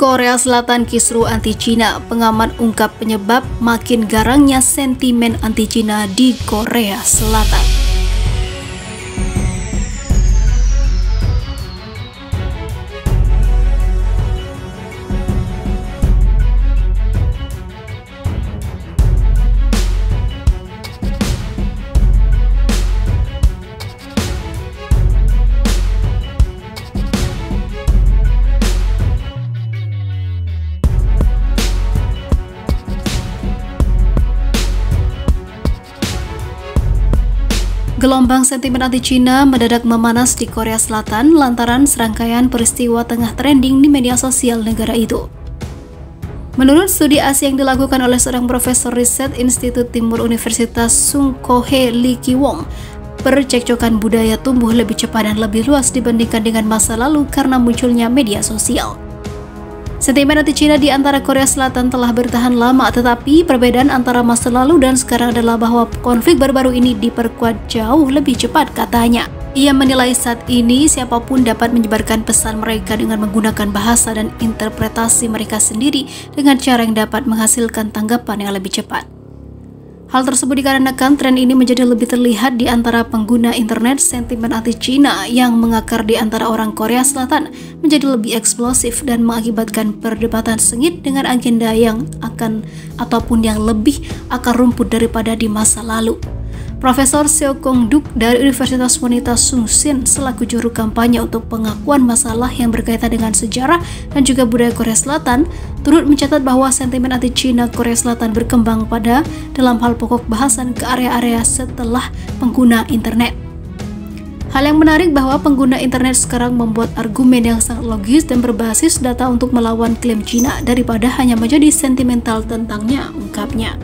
Korea Selatan kisru anti-Cina, pengamat ungkap penyebab makin garangnya sentimen anti-Cina di Korea Selatan. Gelombang sentimen anti-Cina mendadak memanas di Korea Selatan lantaran serangkaian peristiwa tengah trending di media sosial negara itu. Menurut studi ASI yang dilakukan oleh seorang profesor riset Institut Timur Universitas Sungkohe Lee Ki-wong, percekcokan budaya tumbuh lebih cepat dan lebih luas dibandingkan dengan masa lalu karena munculnya media sosial. Sentimen anti-Cina di antara Korea Selatan telah bertahan lama, tetapi perbedaan antara masa lalu dan sekarang adalah bahwa konflik baru-baru ini diperkuat jauh lebih cepat, katanya. Ia menilai saat ini siapapun dapat menyebarkan pesan mereka dengan menggunakan bahasa dan interpretasi mereka sendiri dengan cara yang dapat menghasilkan tanggapan yang lebih cepat. Hal tersebut dikarenakan tren ini menjadi lebih terlihat di antara pengguna internet. Sentimen anti-Cina yang mengakar di antara orang Korea Selatan menjadi lebih eksplosif dan mengakibatkan perdebatan sengit dengan agenda yang lebih akar rumput daripada di masa lalu. Profesor Seo Kong-duk dari Universitas Wanita Sungsin selaku juru kampanye untuk pengakuan masalah yang berkaitan dengan sejarah dan juga budaya Korea Selatan turut mencatat bahwa sentimen anti-Cina Korea Selatan berkembang pada dalam hal pokok bahasan ke area-area setelah pengguna internet. Hal yang menarik bahwa pengguna internet sekarang membuat argumen yang sangat logis dan berbasis data untuk melawan klaim Cina daripada hanya menjadi sentimental tentangnya, ungkapnya.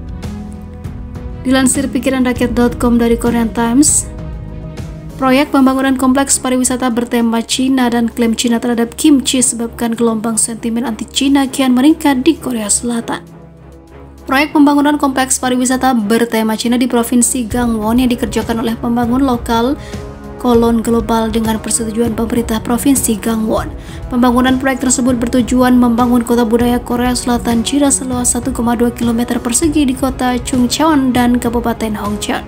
Dilansir pikiranrakyat.com dari Korean Times, proyek pembangunan kompleks pariwisata bertema Cina dan klaim Cina terhadap kimchi sebabkan gelombang sentimen anti-Cina kian meningkat di Korea Selatan. Proyek pembangunan kompleks pariwisata bertema Cina di Provinsi Gangwon yang dikerjakan oleh pembangun lokal global dengan persetujuan pemerintah Provinsi Gangwon. Pembangunan proyek tersebut bertujuan membangun kota budaya Korea Selatan Cina seluas 1,2 km persegi di kota Chungcheon dan Kabupaten Hongcheon.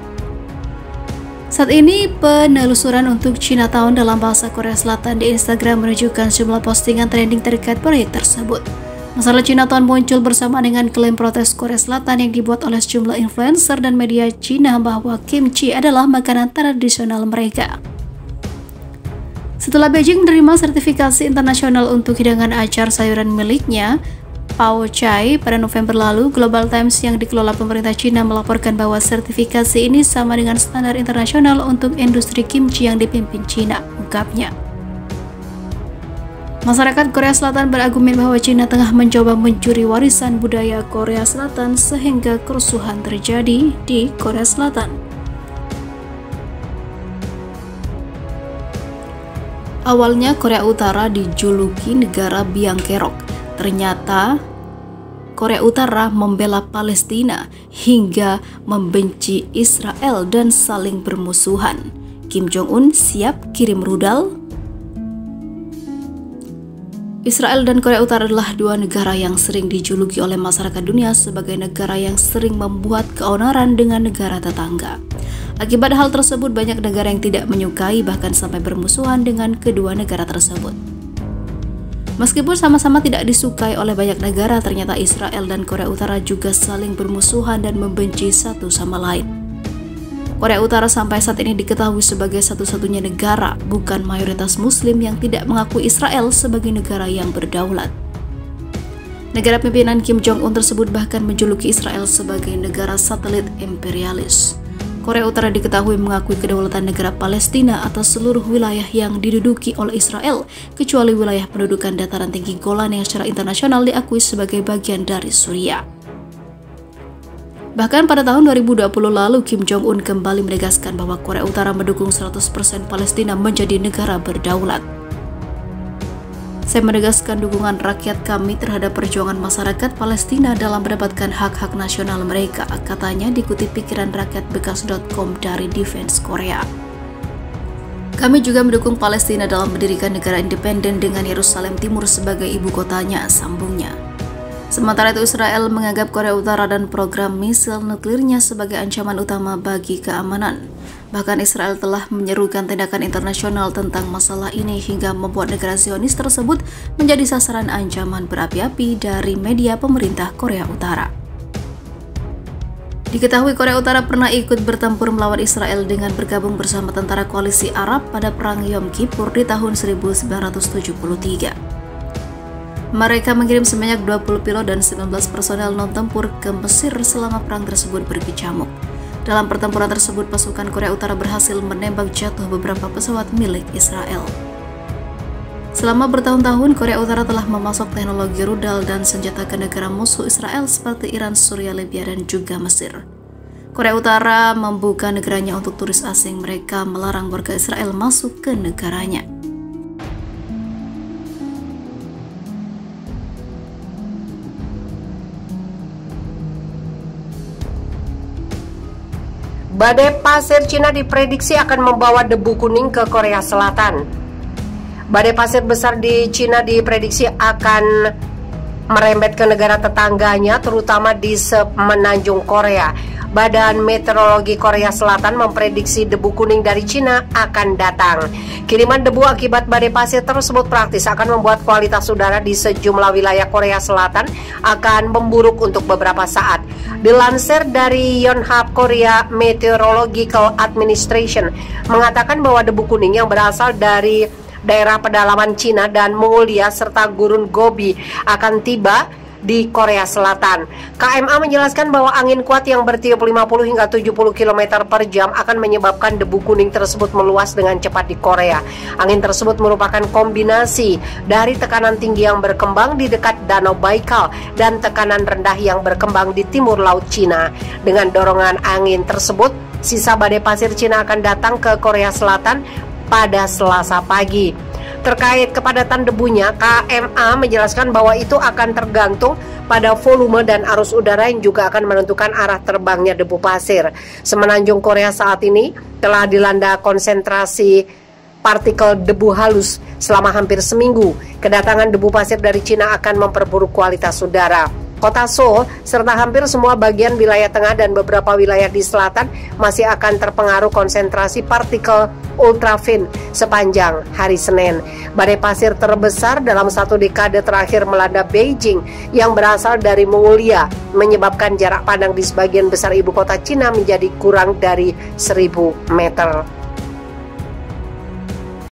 Saat ini, penelusuran untuk Chinatown dalam bahasa Korea Selatan di Instagram menunjukkan jumlah postingan trending terkait proyek tersebut. Masalah Chinatown muncul bersama dengan klaim protes Korea Selatan yang dibuat oleh sejumlah influencer dan media Cina bahwa kimchi adalah makanan tradisional mereka. Setelah Beijing menerima sertifikasi internasional untuk hidangan acar sayuran miliknya, Pao Chai, pada November lalu, Global Times yang dikelola pemerintah Cina melaporkan bahwa sertifikasi ini sama dengan standar internasional untuk industri kimchi yang dipimpin Cina, ungkapnya. Masyarakat Korea Selatan berargumen bahwa Cina tengah mencoba mencuri warisan budaya Korea Selatan sehingga kerusuhan terjadi di Korea Selatan. Awalnya Korea Utara dijuluki negara biang kerok. Ternyata Korea Utara membela Palestina hingga membenci Israel dan saling bermusuhan. Kim Jong-un siap kirim rudal. Israel dan Korea Utara adalah dua negara yang sering dijuluki oleh masyarakat dunia sebagai negara yang sering membuat keonaran dengan negara tetangga. Akibat hal tersebut, banyak negara yang tidak menyukai bahkan sampai bermusuhan dengan kedua negara tersebut. Meskipun sama-sama tidak disukai oleh banyak negara, ternyata Israel dan Korea Utara juga saling bermusuhan dan membenci satu sama lain. Korea Utara sampai saat ini diketahui sebagai satu-satunya negara, bukan mayoritas Muslim, yang tidak mengakui Israel sebagai negara yang berdaulat. Negara pimpinan Kim Jong-un tersebut bahkan menjuluki Israel sebagai negara satelit imperialis. Korea Utara diketahui mengakui kedaulatan negara Palestina atas seluruh wilayah yang diduduki oleh Israel, kecuali wilayah pendudukan dataran tinggi Golan yang secara internasional diakui sebagai bagian dari Suriah. Bahkan pada tahun 2020 lalu, Kim Jong-un kembali menegaskan bahwa Korea Utara mendukung 100% Palestina menjadi negara berdaulat. Saya menegaskan dukungan rakyat kami terhadap perjuangan masyarakat Palestina dalam mendapatkan hak-hak nasional mereka, katanya dikutip pikiranrakyatbekas.com dari Defense Korea. Kami juga mendukung Palestina dalam mendirikan negara independen dengan Yerusalem Timur sebagai ibu kotanya, sambungnya. Sementara itu Israel menganggap Korea Utara dan program misil nuklirnya sebagai ancaman utama bagi keamanan. Bahkan Israel telah menyerukan tindakan internasional tentang masalah ini hingga membuat negara Zionis tersebut menjadi sasaran ancaman berapi-api dari media pemerintah Korea Utara. Diketahui Korea Utara pernah ikut bertempur melawan Israel dengan bergabung bersama tentara koalisi Arab pada Perang Yom Kippur di tahun 1973. Mereka mengirim sebanyak 20 pilot dan 19 personel non-tempur ke Mesir selama perang tersebut berkecamuk. Dalam pertempuran tersebut, pasukan Korea Utara berhasil menembak jatuh beberapa pesawat milik Israel. Selama bertahun-tahun, Korea Utara telah memasok teknologi rudal dan senjata ke negara musuh Israel seperti Iran, Suriah, Libya, dan juga Mesir. Korea Utara membuka negaranya untuk turis asing. Mereka melarang warga Israel masuk ke negaranya. Badai pasir Cina diprediksi akan membawa debu kuning ke Korea Selatan. Badai pasir besar di Cina diprediksi akan merembet ke negara tetangganya, terutama di semenanjung Korea. Badan Meteorologi Korea Selatan memprediksi debu kuning dari Cina akan datang. Kiriman debu akibat badai pasir tersebut praktis akan membuat kualitas udara di sejumlah wilayah Korea Selatan akan memburuk untuk beberapa saat. Dilansir dari Yonhap Korea Meteorological Administration mengatakan bahwa debu kuning yang berasal dari daerah pedalaman Cina dan Mongolia serta gurun Gobi akan tiba di Korea Selatan. KMA menjelaskan bahwa angin kuat yang bertiup 50 hingga 70 km per jam akan menyebabkan debu kuning tersebut meluas dengan cepat di Korea. Angin tersebut merupakan kombinasi dari tekanan tinggi yang berkembang di dekat Danau Baikal dan tekanan rendah yang berkembang di timur Laut Cina. Dengan dorongan angin tersebut, sisa badai pasir Cina akan datang ke Korea Selatan pada Selasa pagi. Terkait kepadatan debunya, KMA menjelaskan bahwa itu akan tergantung pada volume dan arus udara yang juga akan menentukan arah terbangnya debu pasir. Semenanjung Korea saat ini telah dilanda konsentrasi partikel debu halus selama hampir seminggu. Kedatangan debu pasir dari Cina akan memperburuk kualitas udara. Kota Seoul serta hampir semua bagian wilayah tengah dan beberapa wilayah di selatan masih akan terpengaruh konsentrasi partikel ultrafin sepanjang hari Senin. Badai pasir terbesar dalam satu dekade terakhir melanda Beijing yang berasal dari Mongolia, menyebabkan jarak pandang di sebagian besar ibu kota Cina menjadi kurang dari 1000 meter.